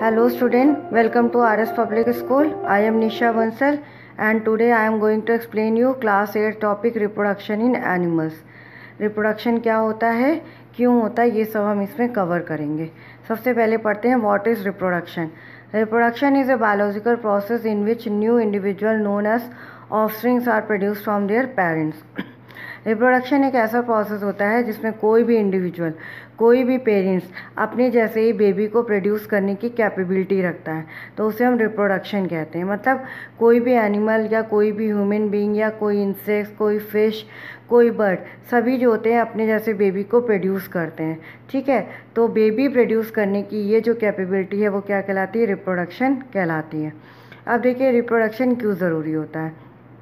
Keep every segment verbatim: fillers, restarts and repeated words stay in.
Hello student, welcome to R S Public School. I am Nisha Bansal and today I am going to explain you class eight topic reproduction in animals. Reproduction क्या होता है, क्यों होता है, ये सब हम इसमें कवर करेंगे. सबसे पहले पढ़ते हैं what is reproduction. Reproduction is a biological process in which new individual known as offsprings are produced from their parents. Reproduction एक ऐसा प्रोसेस होता है जिसमें कोई भी इंडिविजुअल, कोई भी पेरेंट्स अपने जैसे ही बेबी को प्रोड्यूस करने की कैपेबिलिटी रखता है, तो उसे हम रिप्रोडक्शन कहते हैं. मतलब कोई भी एनिमल या कोई भी ह्यूमन बीइंग या कोई इंसेक्ट, कोई फिश, कोई बर्ड, सभी जो होते हैं अपने जैसे बेबी को प्रोड्यूस करते हैं. ठीक है, तो बेबी प्रोड्यूस करने की ये जो कैपेबिलिटी है वो क्या कहलाती है, रिप्रोडक्शन कहलाती है. अब देखिए रिप्रोडक्शन क्यों ज़रूरी होता है.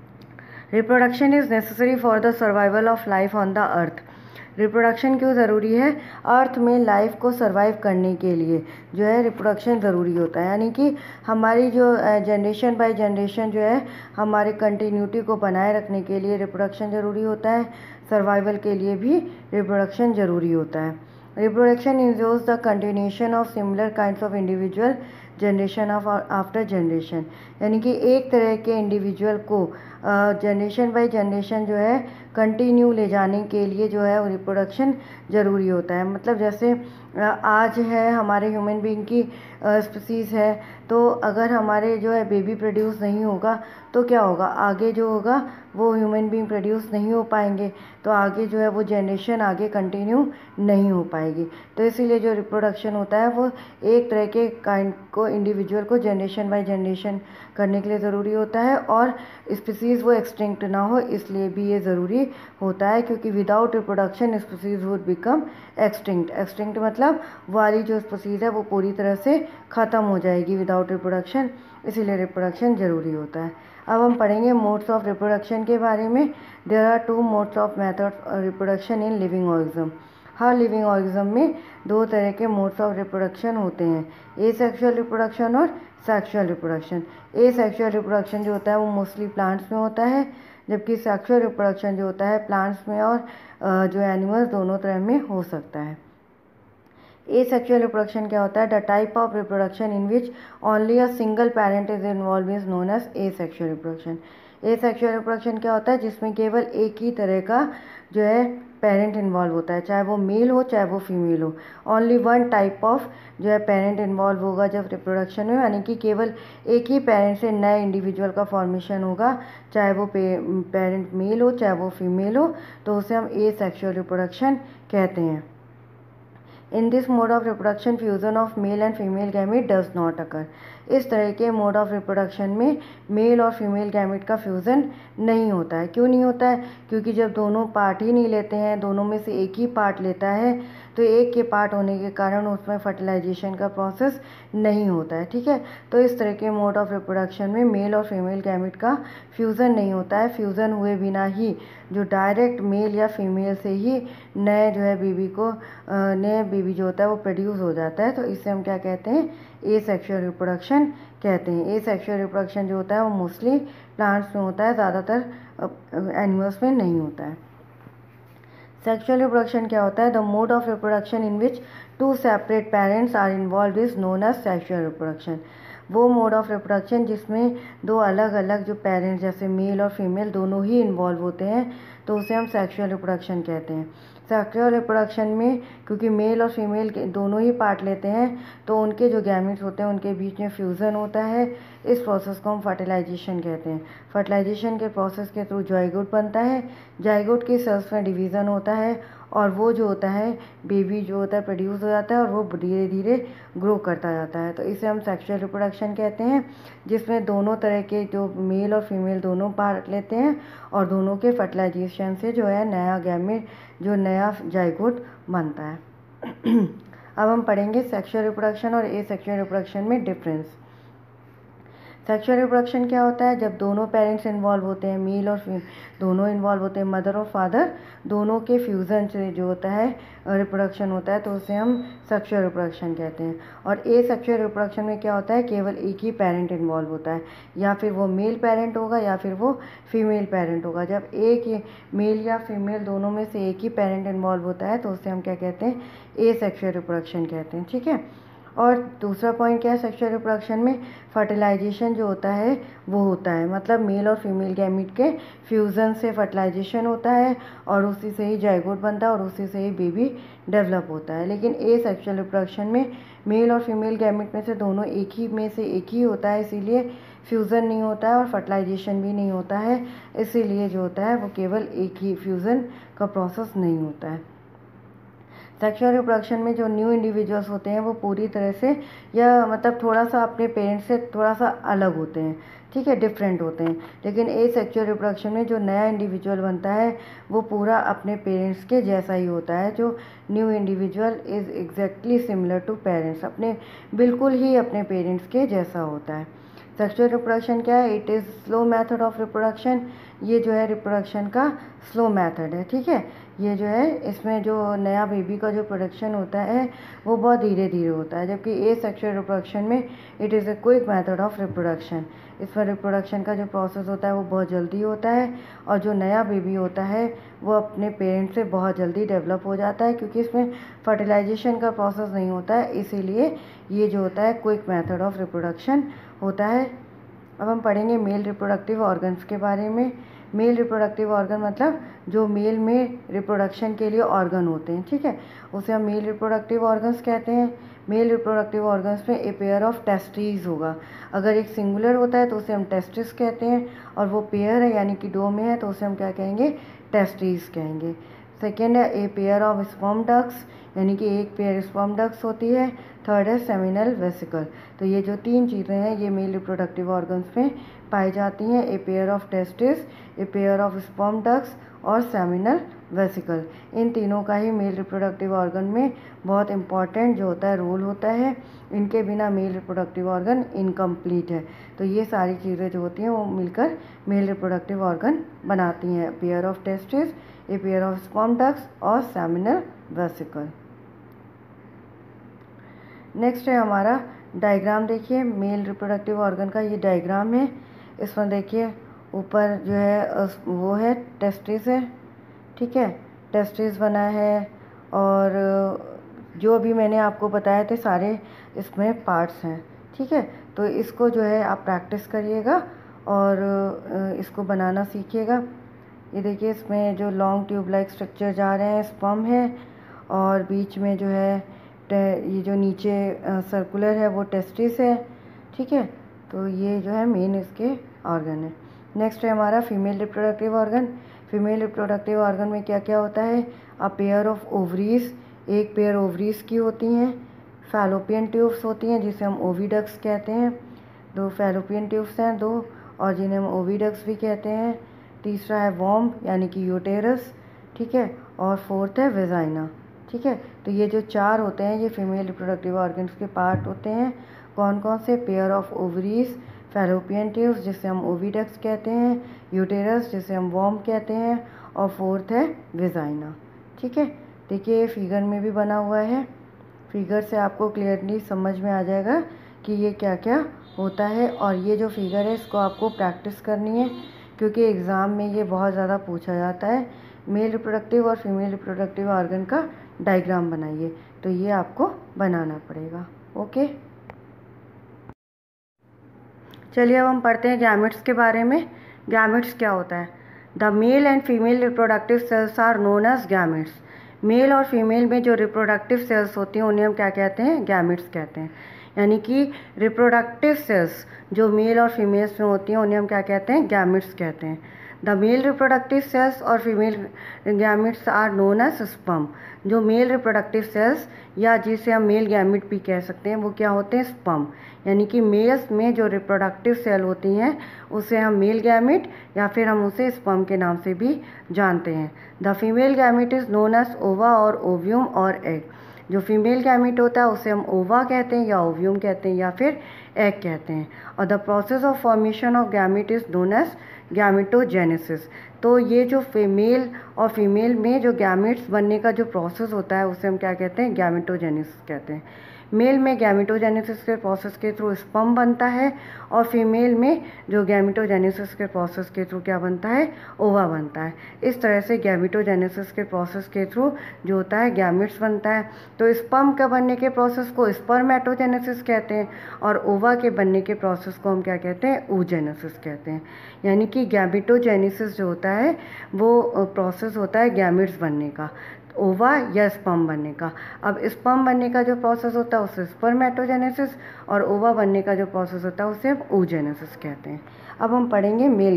Reproduction is necessary for the survival of life on the earth. Reproduction क्यों ज़रूरी है, अर्थ में लाइफ को सर्वाइव करने के लिए जो है रिप्रोडक्शन ज़रूरी होता है. यानी कि हमारी जो जनरेशन बाय जनरेशन जो है हमारे कंटिन्यूटी को बनाए रखने के लिए रिप्रोडक्शन ज़रूरी होता है. सर्वाइवल के लिए भी रिप्रोडक्शन ज़रूरी होता है. Reproduction ensures the continuation of similar kinds of individual generation of after generation. यानी कि एक तरह के इंडिविजुअल को जनरेशन बाय जनरेशन जो है कंटिन्यू ले जाने के लिए जो है रिप्रोडक्शन ज़रूरी होता है. मतलब जैसे आज है हमारे ह्यूमन बीइंग की स्पीसीज़ है, तो अगर हमारे जो है बेबी प्रोड्यूस नहीं होगा तो क्या होगा, आगे जो होगा वो ह्यूमन बीइंग प्रोड्यूस नहीं हो पाएंगे, तो आगे जो है वो जनरेशन आगे कंटिन्यू नहीं हो पाएगी. तो इसीलिए जो रिप्रोडक्शन होता है वो एक तरह के काइंड को इंडिविजुअल को जनरेशन बाय जनरेशन करने के लिए ज़रूरी होता है, और स्पीसीज़ वो एक्सटिंक्ट ना हो इसलिए भी ये ज़रूरी होता है, क्योंकि without reproduction species would become extinct. Extinct मतलब वाली जो स्पीसीज़ है वो पूरी तरह से ख़त्म हो जाएगी विदाउट रिप्रोडक्शन, इसीलिए रिप्रोडक्शन ज़रूरी होता है. अब हम पढ़ेंगे मोड्स ऑफ रिप्रोडक्शन के बारे में. There are two modes of method reproduction in living organism. हर लिविंग ऑर्गेनिज्म में दो तरह के मोड्स ऑफ रिप्रोडक्शन होते हैं, ए सेक्शुअल रिप्रोडक्शन और sexual reproduction. Asexual reproduction जो होता है वो मोस्टली प्लांट्स में होता है, जबकि सेक्शुअल रिप्रोडक्शन जो होता है प्लांट्स में और जो एनिमल्स दोनों तरह में हो सकता है. Asexual reproduction क्या होता है, the type of reproduction in which only a single parent is involve is known as asexual reproduction. Asexual reproduction क्या होता है, जिसमें केवल एक ही तरह का जो है पेरेंट इन्वॉल्व होता है, चाहे वो मेल हो चाहे वो फीमेल हो. ओनली वन टाइप ऑफ जो है पेरेंट इन्वॉल्व होगा जब रिप्रोडक्शन में, यानी कि केवल एक ही पेरेंट से नए इंडिविजुअल का फॉर्मेशन होगा, चाहे वो पेरेंट मेल हो चाहे वो फीमेल हो, तो उसे हम एसेक्सुअल रिप्रोडक्शन कहते हैं. In this mode of reproduction, fusion of male and female gamete does not occur. इस तरह के मोड ऑफ रिप्रोडक्शन में मेल और फीमेल गैमेट का फ्यूज़न नहीं होता है. क्यों नहीं होता है, क्योंकि जब दोनों पार्ट ही नहीं लेते हैं, दोनों में से एक ही पार्ट लेता है, तो एक के पार्ट होने के कारण उसमें फर्टिलाइजेशन का प्रोसेस नहीं होता है. ठीक है, तो इस तरह के मोड ऑफ रिप्रोडक्शन में मेल और फीमेल गैमेट का फ्यूज़न नहीं होता है. फ्यूज़न हुए बिना ही जो डायरेक्ट मेल या फीमेल से ही नए जो है बेबी को नए बेबी जो होता है वो प्रोड्यूस हो जाता है, तो इसे हम क्या कहते हैं, एसेक्सुअल रिप्रोडक्शन कहते हैं. एसेक्सुअल रिप्रोडक्शन जो होता है वो मोस्टली प्लांट्स में होता है, ज़्यादातर एनिमल्स में नहीं होता है. सेक्सुअल रिप्रोडक्शन क्या होता है, the mode of reproduction in which two separate parents are involve is known as sexual reproduction. वो मोड ऑफ रिप्रोडक्शन जिसमें दो अलग अलग जो पेरेंट्स जैसे मेल और फीमेल दोनों ही इन्वॉल्व होते हैं, तो उसे हम सेक्सुअल रिप्रोडक्शन कहते हैं. सेक्सुअल रिप्रोडक्शन में क्योंकि मेल और फीमेल दोनों ही पार्ट लेते हैं, तो उनके जो गैमेट्स होते हैं उनके बीच में फ्यूज़न होता है. इस प्रोसेस को हम फर्टिलाइजेशन कहते हैं. फर्टिलाइजेशन के प्रोसेस के थ्रू जाइगोट बनता है. जाइगोट की सेल्स में डिवीज़न होता है, और वो जो होता है बेबी जो होता है प्रोड्यूस हो जाता है, और वो धीरे धीरे ग्रो करता जाता है. तो इसे हम सेक्सुअल रिप्रोडक्शन कहते हैं, जिसमें दोनों तरह के जो मेल और फीमेल दोनों पार्ट लेते हैं, और दोनों के फर्टिलाइजेशन से जो है नया गैमेट जो नया जाइगोट बनता है. अब हम पढ़ेंगे सेक्सुअल रिप्रोडक्शन और एसेक्सुअल रिप्रोडक्शन में डिफरेंस. सेक्सुअल रिप्रोडक्शन क्या होता है, जब दोनों पेरेंट्स इन्वॉल्व होते हैं, मेल और फीमेल दोनों इन्वॉल्व होते हैं, मदर और फादर दोनों के फ्यूज़न से जो होता है रिप्रोडक्शन होता है, तो उसे हम सेक्सुअल रिप्रोडक्शन कहते हैं. और ए सेक्सुअल रिप्रोडक्शन में क्या होता है, केवल एक ही पेरेंट इन्वॉल्व होता है, या फिर वो मेल पेरेंट होगा या फिर वो फीमेल पेरेंट होगा. जब एक मेल या फीमेल दोनों में से एक ही पेरेंट इन्वॉल्व होता है, तो उसे हम क्या कहते हैं, ए सेक्सुअल रिप्रोडक्शन कहते हैं. ठीक है, और दूसरा पॉइंट क्या है सेक्सुअल रिप्रोडक्शन में, फर्टिलाइजेशन जो होता है वो होता है, मतलब मेल और फीमेल गैमीट के फ्यूज़न से फर्टिलाइजेशन होता है और उसी से ही जाइगोट बनता है और उसी से ही बेबी डेवलप होता है। लेकिन ए सेक्सुअल रिप्रोडक्शन में मेल और फीमेल गैमीट में से दोनों एक ही में से एक ही होता है, इसीलिए फ्यूज़न नहीं होता है और फर्टिलाइजेशन भी नहीं होता है, इसीलिए जो होता है वो केवल एक ही फ्यूज़न का प्रोसेस नहीं होता है। सेक्सुअल रिप्रोडक्शन में जो न्यू इंडिविजुअल्स होते हैं वो पूरी तरह से या मतलब थोड़ा सा अपने पेरेंट्स से थोड़ा सा अलग होते हैं, ठीक है, डिफरेंट होते हैं। लेकिन ए सेक्सुअल रिप्रोडक्शन में जो नया इंडिविजुअल बनता है वो पूरा अपने पेरेंट्स के जैसा ही होता है। जो new individual is exactly similar to parents, अपने बिल्कुल ही अपने पेरेंट्स के जैसा होता है। सेक्सुअल रिप्रोडक्शन क्या है, it is slow method of reproduction, ये जो है रिप्रोडक्शन का स्लो मेथड है, ठीक है। ये जो है इसमें जो नया बेबी का जो प्रोडक्शन होता है वो बहुत धीरे धीरे होता है, जबकि ए सेक्सुअल रिप्रोडक्शन में it is a quick method of reproduction, इसमें रिप्रोडक्शन का जो प्रोसेस होता है वो बहुत जल्दी होता है और जो नया बेबी होता है वो अपने पेरेंट्स से बहुत जल्दी डेवलप हो जाता है, क्योंकि इसमें फर्टिलाइजेशन का प्रोसेस नहीं होता है, इसीलिए ये जो होता है क्विक मेथड ऑफ रिप्रोडक्शन होता है। अब हम पढ़ेंगे मेल रिप्रोडक्टिव ऑर्गन्स के बारे में। मेल रिप्रोडक्टिव ऑर्गन मतलब जो मेल में रिप्रोडक्शन के लिए ऑर्गन होते हैं, ठीक है, उसे हम मेल रिप्रोडक्टिव ऑर्गन्स कहते हैं। मेल रिप्रोडक्टिव ऑर्गन्स में ए पेयर ऑफ टेस्टिस होगा, अगर एक सिंगुलर होता है तो उसे हम टेस्टिस कहते हैं, और वो पेयर है यानी कि दो में है तो उसे हम क्या कहेंगे, टेस्टिस कहेंगे। सेकेंड है a pair of sperm ducts, यानी कि एक पेयर स्पर्म डक्ट्स होती है। थर्ड है सेमिनल वेसिकल। तो ये जो तीन चीज़ें हैं ये मेल रिप्रोडक्टिव ऑर्गन्स में पाई जाती हैं, a pair of testis, a pair of sperm ducts और सेमिनल वेसिकल। इन तीनों का ही मेल रिप्रोडक्टिव ऑर्गन में बहुत इंपॉर्टेंट जो होता है रोल होता है, इनके बिना मेल रिप्रोडक्टिव ऑर्गन इनकम्प्लीट है। तो ये सारी चीज़ें जो होती हैं वो मिलकर मेल रिप्रोडक्टिव ऑर्गन बनाती हैं, pair of testis, a pair of sperm ducts और सेमिनल वेसिकल। नेक्स्ट है हमारा डायग्राम, देखिए मेल रिप्रोडक्टिव ऑर्गन का ये डायग्राम है। इसमें देखिए ऊपर जो है वो है टेस्टिस है, ठीक है, टेस्टिस बना है और जो भी मैंने आपको बताए थे सारे इसमें पार्ट्स हैं, ठीक है। तो इसको जो है आप प्रैक्टिस करिएगा और इसको बनाना सीखिएगा। ये देखिए इसमें जो लॉन्ग ट्यूब लाइक स्ट्रक्चर जा रहे हैं स्पर्म है और बीच में जो है ये जो नीचे सर्कुलर है वो टेस्टिस है, ठीक है। तो ये जो है मेन इसके ऑर्गन है। नेक्स्ट है हमारा female reproductive organ. Female reproductive organ में क्या क्या होता है, अ पेयर ऑफ ओवरीज, एक पेयर ओवरीज की होती हैं। फैलोपियन ट्यूब्स होती हैं जिसे हम ओविडक्ट्स कहते हैं, दो फैलोपियन ट्यूब्स हैं दो, और जिन्हें हम ओविडक्ट्स भी कहते हैं। तीसरा है वॉम्ब यानी कि यूटेरस, ठीक है, और फोर्थ है वेजाइना, ठीक है। तो ये जो चार होते हैं ये फीमेल रिप्रोडक्टिव ऑर्गन्स के पार्ट होते हैं। कौन कौन से, pair of ovaries, fallopian tubes जिसे हम ओविडक्ट्स कहते हैं, यूटेरस जिसे हम वॉम्ब कहते हैं, और फोर्थ है वेजाइना, ठीक है। देखिए फिगर में भी बना हुआ है, फिगर से आपको क्लियरली समझ में आ जाएगा कि ये क्या क्या होता है। और ये जो फिगर है इसको आपको प्रैक्टिस करनी है क्योंकि एग्ज़ाम में ये बहुत ज़्यादा पूछा जाता है। मेल रिप्रोडक्टिव और फीमेल रिप्रोडक्टिव ऑर्गन का डायग्राम बनाइए, तो ये आपको बनाना पड़ेगा, ओके। चलिए अब हम पढ़ते हैं गैमेट्स के बारे में। गैमेट्स क्या होता है, the male and female reproductive cells are known as gametes. Male और फीमेल में जो रिप्रोडक्टिव सेल्स होती हैं उन्हें हम क्या कहते हैं, गैमेट्स कहते हैं। यानी कि रिप्रोडक्टिव सेल्स जो मेल और फीमेल्स में होती हैं उन्हें हम क्या कहते हैं, गैमेट्स कहते हैं। द मेल रिप्रोडक्टिव सेल्स और female gametes are known as sperm. जो मेल रिप्रोडक्टिव सेल्स या जिसे हम मेल गैमेट भी कह सकते हैं वो क्या होते हैं, स्पर्म। यानी कि मेल्स में जो रिप्रोडक्टिव सेल होती हैं उसे हम मेल गैमेट या फिर हम उसे स्पर्म के नाम से भी जानते हैं। The female gamete is known as ova और ओव्यूम और एग। जो फीमेल गैमेट होता है उसे हम ओवा कहते हैं या ओव्यूम कहते हैं या फिर एग कहते हैं। और the process of formation of gamete is known as gametogenesis. तो ये जो फीमेल और फीमेल में जो गैमेट्स बनने का जो प्रोसेस होता है उसे हम क्या कहते हैं, गैमेटोजेनेसिस कहते हैं। मेल में गैमेटोजेनेसिस के प्रोसेस के थ्रू स्पर्म बनता है और फीमेल में जो गैमेटोजेनेसिस के प्रोसेस के थ्रू क्या बनता है, ओवा बनता है। इस तरह से गैमेटोजेनेसिस के प्रोसेस के थ्रू जो होता है गैमेट्स बनता है। तो स्पर्म का बनने के प्रोसेस को स्पर्मेटोजेनेसिस कहते हैं और ओवा के बनने के प्रोसेस को हम क्या कहते हैं, oogenesis कहते हैं। यानी कि गैमेटोजेनेसिस जो होता है वो प्रोसेस होता है गैमेट्स बनने का, ओवा या स्पर्म बनने का। अब स्पर्म बनने का जो प्रोसेस होता है उसे स्पर्मेटोजेनेसिस और ओवा बनने का जो प्रोसेस होता है उसे हम oogenesis कहते हैं। अब हम पढ़ेंगे male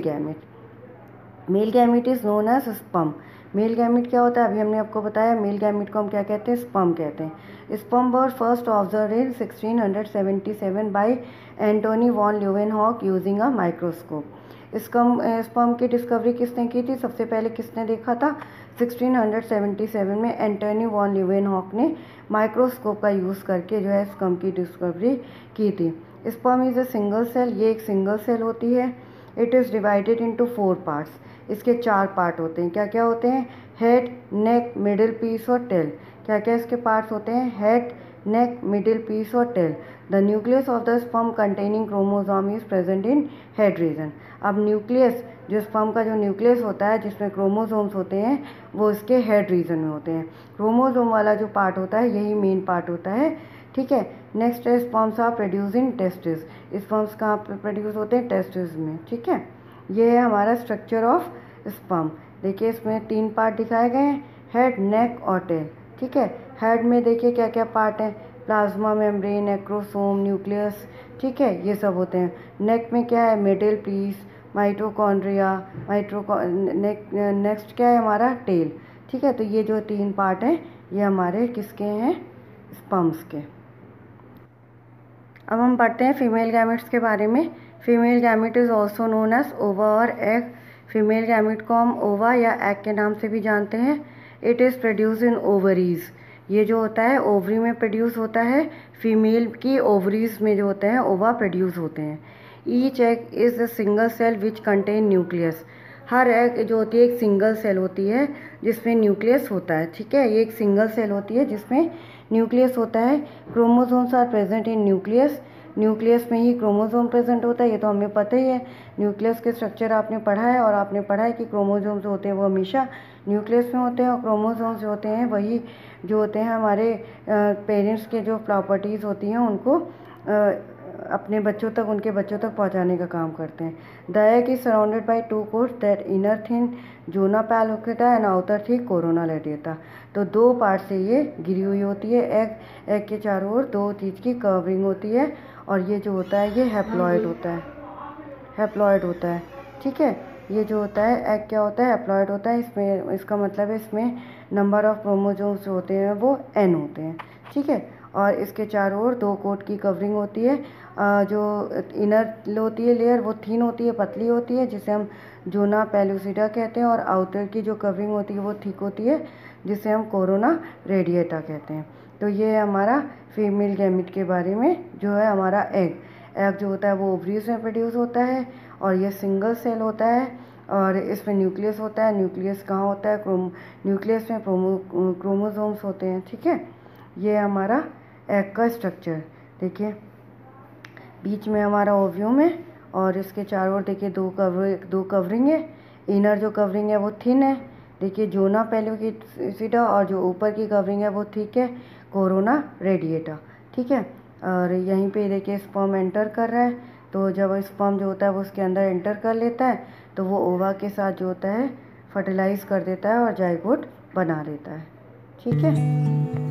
gamete. Male gamete is known as sperm. Male gamete क्या होता है, अभी हमने आपको बताया। मेल गैमेट को हम क्या कहते हैं, स्पर्म कहते हैं। Sperm were first observe in sixteen seventy seven by Antonie van Leeuwenhoek using a microscope. Sperm sperm की डिस्कवरी किसने की थी, सबसे पहले किसने देखा था, सिक्सटीन सेवेंटी सेवन में एंटोनी वॉन ल्यूवेनहॉक ने माइक्रोस्कोप का यूज़ करके जो है स्पर्म की डिस्कवरी की थी। Sperm is a single cell, ये एक सिंगल सेल होती है। It is divided into four parts. इसके चार पार्ट होते हैं। क्या क्या होते हैं, हेड, नेक, मिडिल पीस और टेल। क्या क्या इसके पार्ट्स होते हैं, हेड, नेक, मिडिल पीस और tail. The nucleus of the sperm containing chromosome is present in head region. अब न्यूक्लियस, जो स्पर्म का जो न्यूक्लियस होता है जिसमें क्रोमोसोम्स होते हैं वो इसके हेड रीजन में होते हैं। क्रोमोसोम वाला जो पार्ट होता है यही मेन पार्ट होता है, ठीक है। नेक्स्ट है sperms are produce in testis. Sperms कहाँ पे प्रोड्यूस होते हैं, टेस्टिस में, ठीक है। ये है हमारा स्ट्रक्चर ऑफ स्पर्म। देखिए इसमें तीन पार्ट दिखाए गए हैं, हेड, नेक और टेल, ठीक है। हेड में देखिए क्या क्या पार्ट है, प्लाज्मा मेम्ब्रेन, एक्रोसोम, न्यूक्लियस, ठीक है, ये सब होते हैं। नेक में क्या है, मिडिल पीस, माइटोकॉन्ड्रिया, माइट्रोकॉ नेक नेक्स्ट क्या है हमारा, टेल, ठीक है। तो ये जो तीन पार्ट हैं ये हमारे किसके हैं, स्पर्म्स के। अब हम पढ़ते हैं फीमेल गैमेट्स के बारे में। Female gamete is also known as ova और एग। फीमेल गैमेट को हम ओवा या एग के नाम से भी जानते हैं। It is produce in ovaries. ये जो होता है ओवरी में प्रोड्यूस होता है। फीमेल की ओवरीज में जो होते हैं ओवा प्रोड्यूस होते हैं। Each egg is a single cell which contain nucleus. हर एग जो होती है एक सिंगल सेल होती है जिसमें न्यूक्लियस होता है, ठीक है। ये एक सिंगल सेल होती है जिसमें न्यूक्लियस होता है। Chromosomes are present in nucleus. Nucleus में ही क्रोमोसोम प्रेजेंट होता है, ये तो हमें पता ही है। न्यूक्लियस के स्ट्रक्चर आपने पढ़ा है और आपने पढ़ा है कि क्रोमोसोम जो होते हैं वो हमेशा न्यूक्लियस में होते हैं और क्रोमोसोम्स जो होते हैं वही जो होते हैं हमारे पेरेंट्स के जो प्रॉपर्टीज़ होती हैं उनको आ, अपने बच्चों तक, उनके बच्चों तक पहुंचाने का काम करते हैं। The egg is surrounded by two coats that inner thin zona pellucida and outer thick corona radiata. तो दो पार्ट से ये घिरी हुई होती है। एग एग के चारों ओर दो चीज़ की कवरिंग होती है और ये जो होता है ये हैप्लॉइड होता है, हैप्लॉइड होता है, ठीक है। ये जो होता है एग क्या होता है, हैप्लॉइड होता है। इसमें इसका मतलब है इसमें नंबर ऑफ क्रोमोसोम्स जो होते हैं वो एन होते हैं, ठीक है। और इसके चारों ओर दो कोट की कवरिंग होती है। जो इनर होती है लेयर वो थिन होती है, पतली होती है, जिसे हम जोना पेलुसिडा कहते हैं। और आउटर की जो कवरिंग होती है वो थिक होती है, जिसे हम कोरोना रेडिएटा कहते हैं। तो ये है हमारा फीमेल गैमेट के बारे में जो है हमारा एग। एग जो होता है वो ओवरीज में प्रोड्यूस होता है और ये सिंगल सेल होता है और इसमें न्यूक्लियस होता है। न्यूक्लियस कहाँ होता है, क्रोम न्यूक्लियस में क्रोमो क्रोमोसोम्स होते हैं, ठीक है। ये हमारा एग का स्ट्रक्चर। देखिए बीच में हमारा ओव्यूम है और इसके चारों ओर देखिए दो कवर दो कवरिंग है। इनर जो कवरिंग है वो थिन है, देखिए जोना पेलुसिडा, और जो ऊपर की कवरिंग है वो थिक है, कोरोना रेडिएटा, ठीक है। और यहीं पे देखिए स्पर्म एंटर कर रहा है। तो जब स्पर्म जो होता है वो उसके अंदर एंटर कर लेता है तो वो ओवा के साथ जो होता है फर्टिलाइज कर देता है और जाइगोट बना देता है, ठीक है।